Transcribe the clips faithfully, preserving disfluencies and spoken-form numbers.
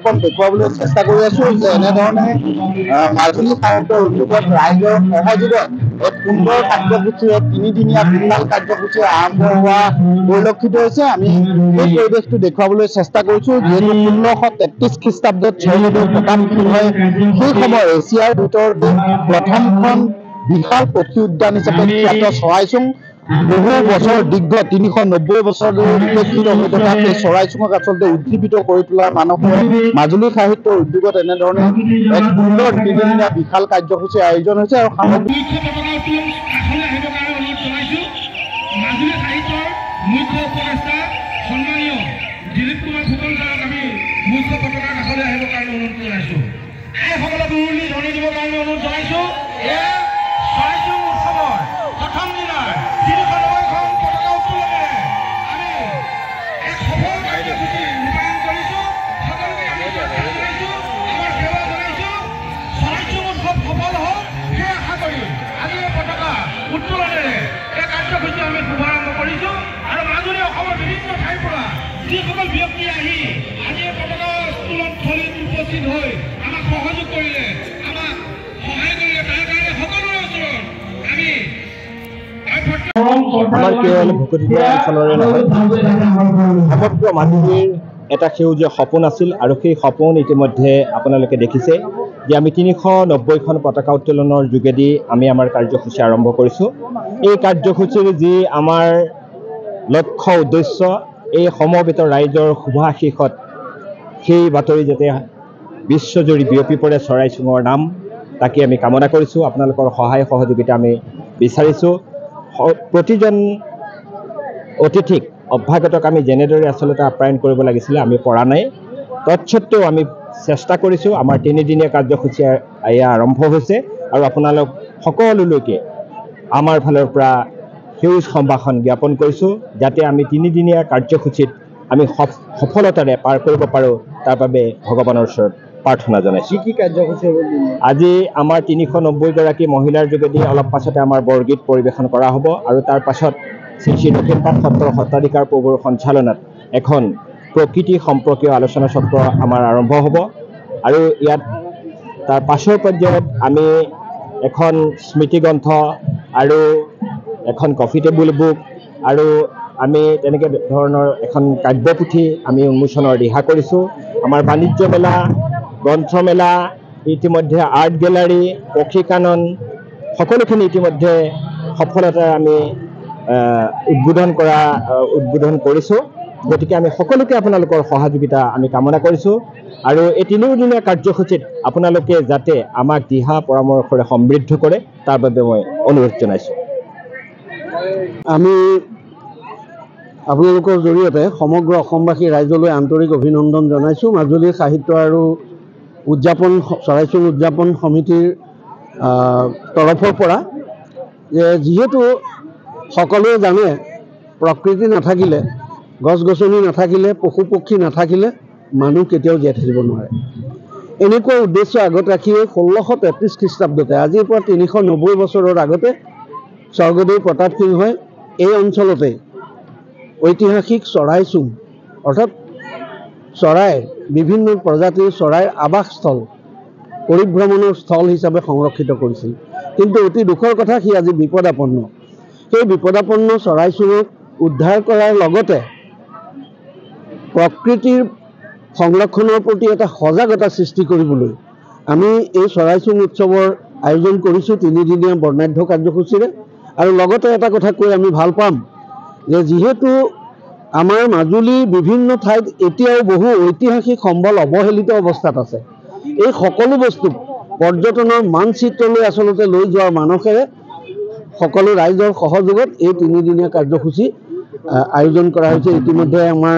দৰ্শকক দেখুৱাবলৈ চেষ্টা কৰি আছো যে এনেধৰণে মাজুলী সাহিত্য উদ্যোগত ৰাইজৰ সহযোগত এক সুন্দৰ কাৰ্যসূচীৰে তিনিদিনীয়া বিশাল কাৰ্যসূচী আৰম্ভ হোৱা পৰিলক্ষিত হৈছে। আমি এই পৰিৱেশটো দেখুৱাবলৈ চেষ্টা কৰিছো যিহেতু ষোল্লশ তেত্ৰিশ খ্ৰীষ্টাব্দত স্বৰ্গদেউ প্ৰতাপ সিংহই সেই সময়ৰ এছিয়াৰ ভিতৰতে প্ৰথমখন বিশাল পক্ষী উদ্যান হিচাপে খ্যাত চৰাইচুং বহু বছৰ দীৰ্ঘ তিনিশ নব্বৈ বছৰ ধৰি উপেক্ষিত হৈ থকা সেই চৰাইচুঙক আচলতে উজ্জীৱিত কৰি তোলাৰ মানসে মাজুলী সাহিত্য উদ্যোগত এনেধৰণে এক সুন্দৰ তিনিদিনীয়া বিশাল কাৰ্যসূচীৰ আয়োজন হৈছে আৰু সামগ্ৰিক আমাৰ কেৱল ভকতীয়া অঞ্চলৰে নহয় সমগ্ৰ মাজুলীৰ এটা সেউজীয়া সপোন আছিল আৰু সেই সপোন ইতিমধ্যে আপোনালোকে দেখিছে যে আমি তিনিশ নব্বৈখন পতাকা উত্তোলনৰ যোগেদি আমি আমাৰ কাৰ্যসূচী আৰম্ভ কৰিছোঁ। এই কাৰ্যসূচীৰ যি আমাৰ লক্ষ্য উদ্দেশ্য এই সমবেত ৰাইজৰ শুভাশীষত সেই বাতৰি যাতে বিশ্বজুৰি বিয়পি পৰে চৰাইচুঙৰ নাম তাকে আমি কামনা কৰিছোঁ। আপোনালোকৰ সহায় সহযোগিতা আমি বিচাৰিছোঁ। প্ৰতিজন অতিথিক অভ্যাগতক আমি যেনেদৰে আচলতে আপ্যায়ন কৰিব লাগিছিলে আমি পৰা নাই, তৎসত্ত্বেও আমি চেষ্টা কৰিছোঁ। আমাৰ তিনিদিনীয়া কাৰ্যসূচী এয়া আৰম্ভ হৈছে আৰু আপোনালোক সকলোলৈকে আমাৰ ফালৰ পৰা সেউজ সম্ভাষণ জ্ঞাপন কৰিছোঁ যাতে আমি তিনিদিনীয়া কাৰ্যসূচীত আমি সফলতাৰে পাৰ কৰিব পাৰোঁ তাৰ বাবে ভগৱানৰ ওচৰত প্ৰাৰ্থনা জনাইছোঁ। কি কাৰ্যসূচী হ'ব? আজি আমাৰ তিনিশ নব্বৈগৰাকী মহিলাৰ যোগেদি অলপ পাছতে আমাৰ বৰগীত পৰিৱেশন কৰা হ'ব আৰু তাৰ পাছত শ্ৰী শ্ৰী দক্ষিণপাট সত্ৰৰ সত্ৰাধিকাৰ প্ৰভুৰ সঞ্চালনাত এখন প্ৰকৃতি সম্পৰ্কীয় আলোচনা চক্ৰ আমাৰ আৰম্ভ হ'ব আৰু ইয়াত তাৰ পাছৰ পৰ্যায়ত আমি এখন স্মৃতিগ্ৰন্থ আৰু এখন কফি টেবুল বুক আৰু আমি তেনেকৈ ধৰণৰ এখন কাব্যপুথি আমি উন্মোচনৰ দিহা কৰিছোঁ। আমাৰ বাণিজ্য মেলা, গ্ৰন্থমেলা, ইতিমধ্যে আৰ্ট গেলাৰী, পক্ষী কানন সকলোখিনি ইতিমধ্যে সফলতাৰে আমি উদ্বোধন কৰা উদ্বোধন কৰিছোঁ। গতিকে আমি সকলোকে আপোনালোকৰ সহযোগিতা আমি কামনা কৰিছোঁ আৰু এই তিনিদিনীয়া কাৰ্যসূচীত আপোনালোকে যাতে আমাক দিহা পৰামৰ্শৰে সমৃদ্ধ কৰে তাৰ বাবে মই অনুৰোধ জনাইছোঁ। আমি আপোনালোকৰ জৰিয়তে সমগ্ৰ অসমবাসী ৰাইজলৈ আন্তৰিক অভিনন্দন জনাইছোঁ। মাজুলীৰ সাহিত্য আৰু উদযাপন চৰাইচুং উদযাপন সমিতিৰ তৰফৰ পৰা যে যিহেতু সকলোৱে জানে প্ৰকৃতি নাথাকিলে, গছ গছনি নাথাকিলে, পশু পক্ষী নাথাকিলে মানুহ কেতিয়াও জীয়াই থাকিব নোৱাৰে। এনেকুৱা উদ্দেশ্য আগত ৰাখিয়ে ষোল্লশ তেত্ৰিছ খ্ৰীষ্টাব্দতে আজিৰ পৰা তিনিশ নব্বৈ বছৰৰ আগতে স্বৰ্গদেউ প্ৰতাপ সিংহই এই অঞ্চলতে ঐতিহাসিক চৰাইচুং অৰ্থাৎ চৰাই বিভিন্ন প্ৰজাতিৰ চৰাইৰ আৱাসস্থল পৰিভ্ৰমণৰ স্থল হিচাপে সংৰক্ষিত কৰিছিল। কিন্তু অতি দুখৰ কথা সি আজি বিপদাপন্ন। সেই বিপদাপন্ন চৰাইচুঙক উদ্ধাৰ কৰাৰ লগতে প্ৰকৃতিৰ সংৰক্ষণৰ প্ৰতি এটা সজাগতা সৃষ্টি কৰিবলৈ আমি এই চৰাইচুং উৎসৱৰ আয়োজন কৰিছোঁ তিনিদিনীয়া বৰ্ণাঢ্য কাৰ্যসূচীৰে। আৰু লগতে এটা কথা কৈ আমি ভাল পাম যে যিহেতু আমাৰ মাজুলীৰ বিভিন্ন ঠাইত এতিয়াও বহু ঐতিহাসিক সম্বল অৱহেলিত অৱস্থাত আছে, এই সকলো বস্তু পৰ্যটনৰ মানচিত্ৰলৈ আচলতে লৈ যোৱাৰ মানসেৰে সকলো ৰাইজৰ সহযোগত এই তিনিদিনীয়া কাৰ্যসূচী আয়োজন কৰা হৈছে। ইতিমধ্যে আমাৰ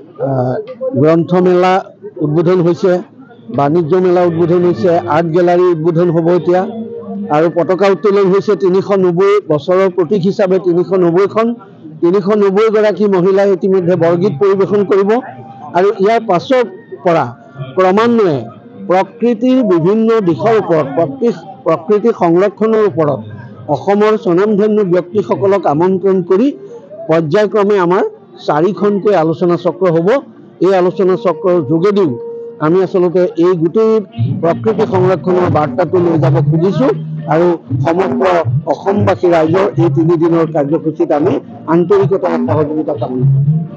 গ্ৰন্থমেলা উদ্বোধন হৈছে, বাণিজ্য মেলা উদ্বোধন হৈছে, আৰ্ট গেলাৰী উদ্বোধন হ'ব এতিয়া আৰু পতাকা উত্তোলন হৈছে। তিনিশ নব্বৈ বছৰৰ প্ৰতীক হিচাপে তিনিশ নব্বৈখন তিনিশ নব্বৈগৰাকী মহিলাই ইতিমধ্যে বৰগীত পৰিৱেশন কৰিব আৰু ইয়াৰ পাছৰ পৰা ক্ৰমান্বয়ে প্ৰকৃতিৰ বিভিন্ন দিশৰ ওপৰত প্ৰকৃতি প্ৰকৃতি সংৰক্ষণৰ ওপৰত অসমৰ স্বনামধন্য ব্যক্তিসকলক আমন্ত্ৰণ কৰি পৰ্যায়ক্ৰমে আমাৰ চাৰিখনকৈ আলোচনা চক্ৰ হ'ব। এই আলোচনা চক্ৰৰ যোগেদিও আমি আচলতে এই গোটেই প্ৰকৃতি সংৰক্ষণৰ বাৰ্তাটো লৈ যাব খুজিছোঁ আৰু সমগ্ৰ অসমবাসী ৰাইজৰ এই তিনিদিনৰ কাৰ্যসূচীত আমি আন্তৰিকতাৰে সহযোগিতা কামনা কৰিছোঁ।